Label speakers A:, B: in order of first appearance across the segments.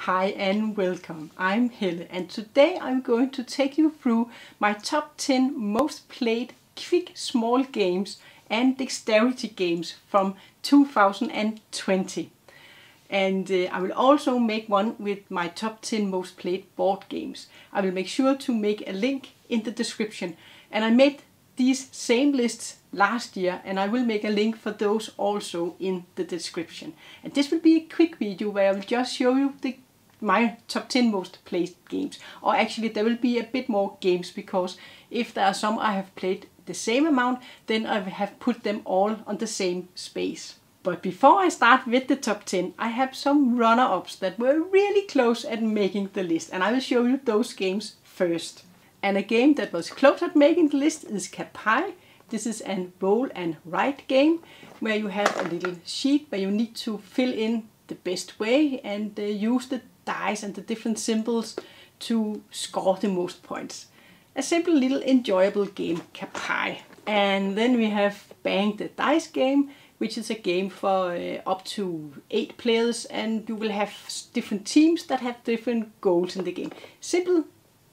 A: Hi and welcome. I'm Helle and today I'm going to take you through my top 10 most played quick small games and dexterity games from 2020. And I will also make one with my top 10 most played board games. I will make sure to make a link in the description. And I made these same lists last year and I will make a link for those also in the description. And this will be a quick video where I will just show you my top 10 most played games. Or actually there will be a bit more games because if there are some I have played the same amount, then I have put them all on the same space. But before I start with the top 10, I have some runner-ups that were really close at making the list, and I will show you those games first. And a game that was close at making the list is Kapai. This is a roll and write game where you have a little sheet where you need to fill in the best way and use the dice and the different symbols to score the most points. A simple little enjoyable game, Kapai. And then we have Bang the Dice game, which is a game for up to 8 players, and you will have different teams that have different goals in the game. Simple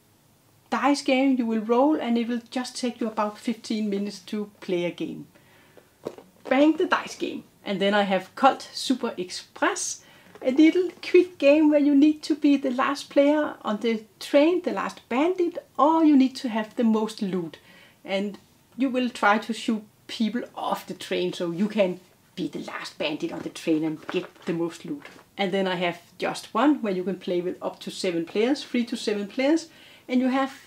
A: dice game, you will roll and it will just take you about 15 minutes to play a game. Bang the Dice game. And then I have Colt Super Express, a little quick game where you need to be the last player on the train, the last bandit, or you need to have the most loot. And you will try to shoot people off the train so you can be the last bandit on the train and get the most loot. And then I have Just One, where you can play with up to 7 players, 3 to 7 players, and you have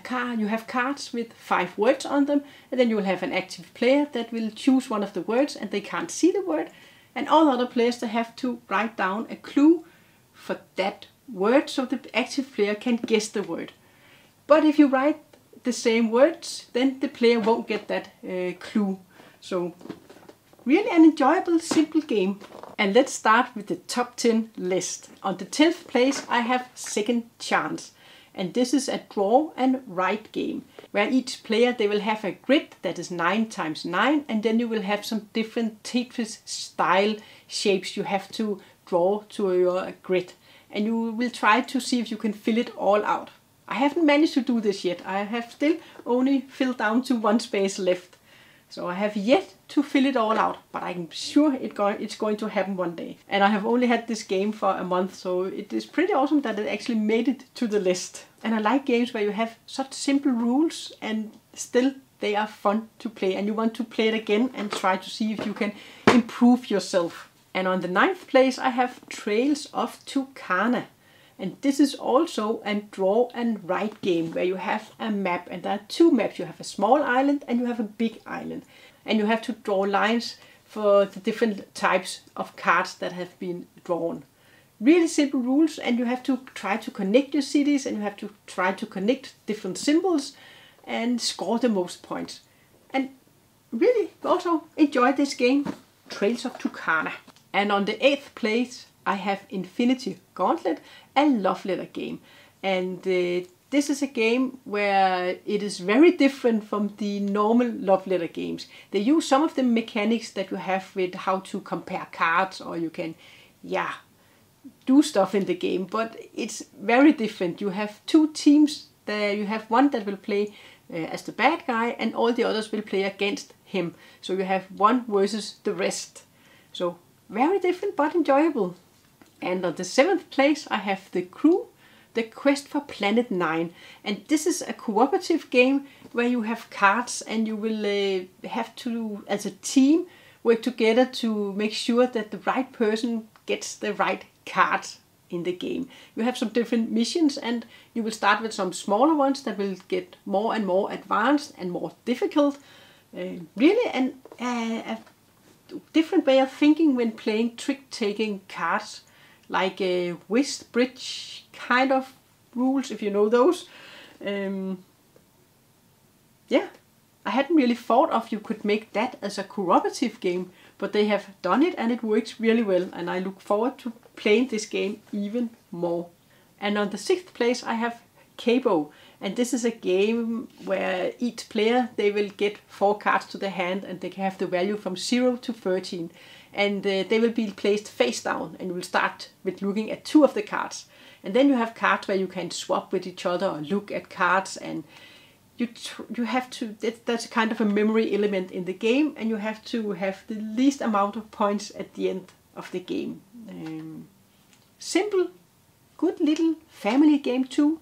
A: cards with 5 words on them, and then you will have an active player that will choose one of the words and they can't see the word, and all other players they have to write down a clue for that word so the active player can guess the word. But if you write the same words, then the player won't get that clue. So really an enjoyable, simple game. And let's start with the top 10 list. On the 10th place I have Second Chance. And this is a draw and write game where each player they will have a grid that is 9 times 9, and then you will have some different Tetris style shapes you have to draw to your grid. And you will try to see if you can fill it all out. I haven't managed to do this yet. I have still only filled down to 1 space left. So I have yet to fill it all out, but I'm sure it's going to happen one day. And I have only had this game for a month, so it is pretty awesome that it actually made it to the list. And I like games where you have such simple rules and still they are fun to play. And you want to play it again and try to see if you can improve yourself. And on the 9th place I have Trails of Tucana. And this is also a draw and write game where you have a map, and there are 2 maps. You have a small island and you have a big island. And you have to draw lines for the different types of cards that have been drawn. Really simple rules, and you have to try to connect your cities and you have to try to connect different symbols and score the most points. And really also enjoy this game, Trails of Tucana. And on the 8th place I have Infinity Gauntlet, a love letter game. And this is a game where it is very different from the normal love letter games. They use some of the mechanics that you have with how to compare cards, or you can, do stuff in the game. But it's very different. You have 2 teams. There you have one that will play as the bad guy and all the others will play against him. So you have one versus the rest. So very different but enjoyable. And on the 7th place I have The Crew, The Quest for Planet 9. And this is a cooperative game where you have cards and you will have to, as a team, work together to make sure that the right person gets the right cards in the game. You have some different missions and you will start with some smaller ones that will get more and more advanced and more difficult. Really a different way of thinking when playing trick-taking cards, like a whist, bridge kind of rules, if you know those. I hadn't really thought of you could make that as a cooperative game, but they have done it and it works really well, and I look forward to playing this game even more. And on the 6th place I have Cabo, and this is a game where each player they will get 4 cards to the hand and they can have the value from 0 to 13. and they will be placed face down, and you will start with looking at 2 of the cards. And then you have cards where you can swap with each other or look at cards, and you have to, that's a kind of a memory element in the game, and you have to have the least amount of points at the end of the game. Simple, good little family game too.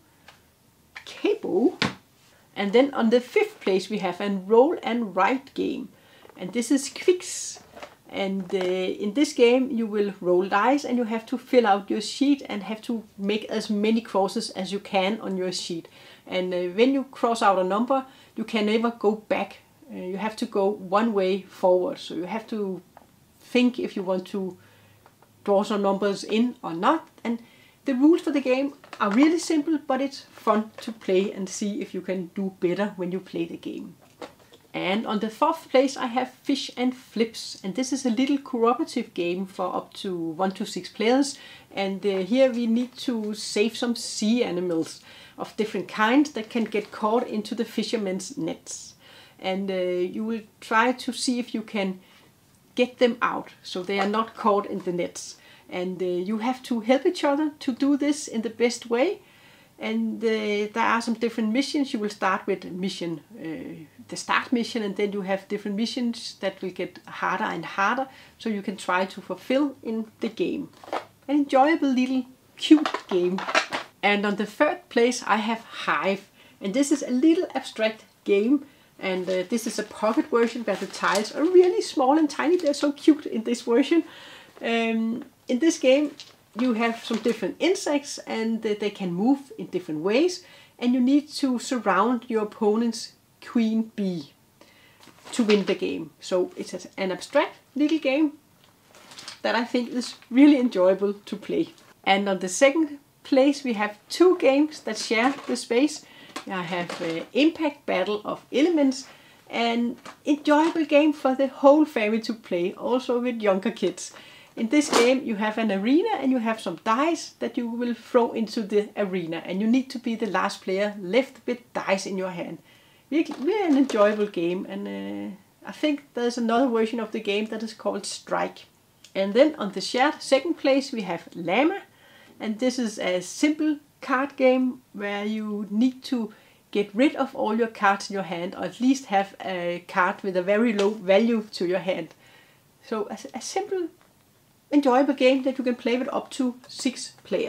A: Cabo. And then on the 5th place we have a roll and write game, and this is Qwixx. And in this game you will roll dice, and you have to fill out your sheet and have to make as many crosses as you can on your sheet. And when you cross out a number, you can never go back. You have to go one way forward. So you have to think if you want to draw some numbers in or not. And the rules for the game are really simple, but it's fun to play and see if you can do better when you play the game. And on the 4th place I have Fish and Flips, and this is a little cooperative game for up to 1 to 6 players. And here we need to save some sea animals of different kinds that can get caught into the fishermen's nets. And you will try to see if you can get them out so they are not caught in the nets. And you have to help each other to do this in the best way. And there are some different missions. You will start with mission, the start mission, and then you have different missions that will get harder and harder, so you can try to fulfill in the game. An enjoyable little cute game. And on the 3rd place I have Hive, and this is a little abstract game, and this is a pocket version where the tiles are really small and tiny. They're so cute in this version. In this game you have some different insects, and they can move in different ways, and you need to surround your opponent's queen bee to win the game. So it's an abstract little game that I think is really enjoyable to play. And on the 2nd place we have 2 games that share the space. I have Impact Battle of Elements, an enjoyable game for the whole family to play, also with younger kids. In this game you have an arena, and you have some dice that you will throw into the arena, and you need to be the last player left with dice in your hand. Really an enjoyable game, and I think there's another version of the game that is called Strike. And then on the shared 2nd place we have Llama, and this is a simple card game where you need to get rid of all your cards in your hand, or at least have a card with a very low value to your hand. So a simple enjoyable game that you can play with up to 6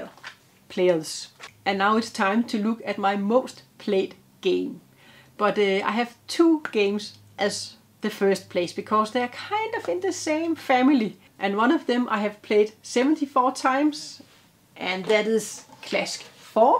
A: players. And now it's time to look at my most played game. But I have 2 games as the 1st place, because they're kind of in the same family. And one of them I have played 74 times, and that is Clash 4.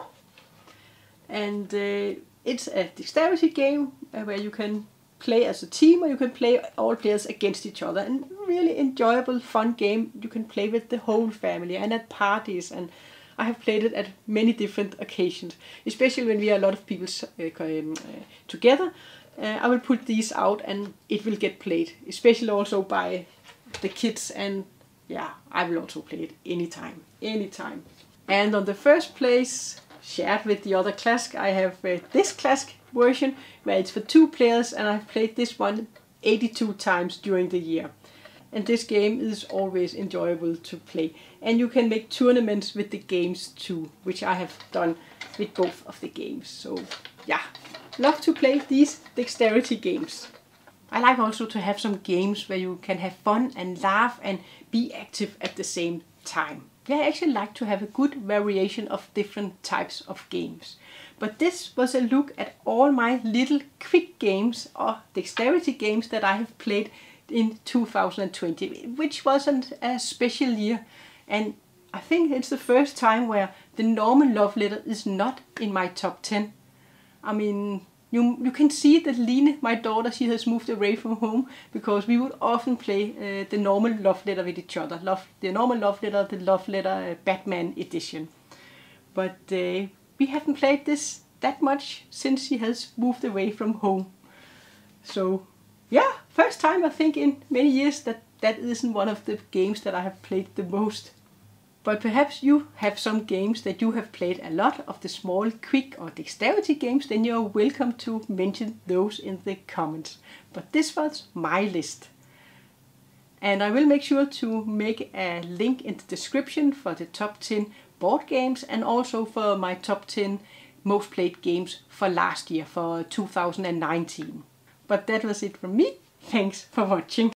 A: And it's a dexterity game where you can play as a team, or you can play all players against each other. And really enjoyable, fun game you can play with the whole family and at parties. And I have played it at many different occasions, especially when we are a lot of people together. I will put these out and it will get played, especially also by the kids. And yeah, I will also play it anytime. And on the 1st place, shared with the other Clash, I have this Clash version where it's for 2 players, and I've played this one 82 times during the year. And this game is always enjoyable to play. And you can make tournaments with the games too, which I have done with both of the games. So yeah, love to play these dexterity games. I like also to have some games where you can have fun and laugh and be active at the same time. Yeah, I actually like to have a good variation of different types of games. But this was a look at all my little quick games or dexterity games that I have played in 2020, which wasn't a special year. And I think it's the first time where the normal love letter is not in my top 10. I mean, you can see that Line, my daughter, she has moved away from home, because we would often play the normal love letter with each other. The normal love letter, the love letter Batman edition. But we haven't played this that much since she has moved away from home. So yeah, first time I think in many years that isn't one of the games that I have played the most. But perhaps you have some games that you have played a lot of, the small, quick or dexterity games, then you're welcome to mention those in the comments. But this was my list. And I will make sure to make a link in the description for the top 10 board games and also for my top 10 most played games for last year, for 2019. But that was it from me. Thanks for watching.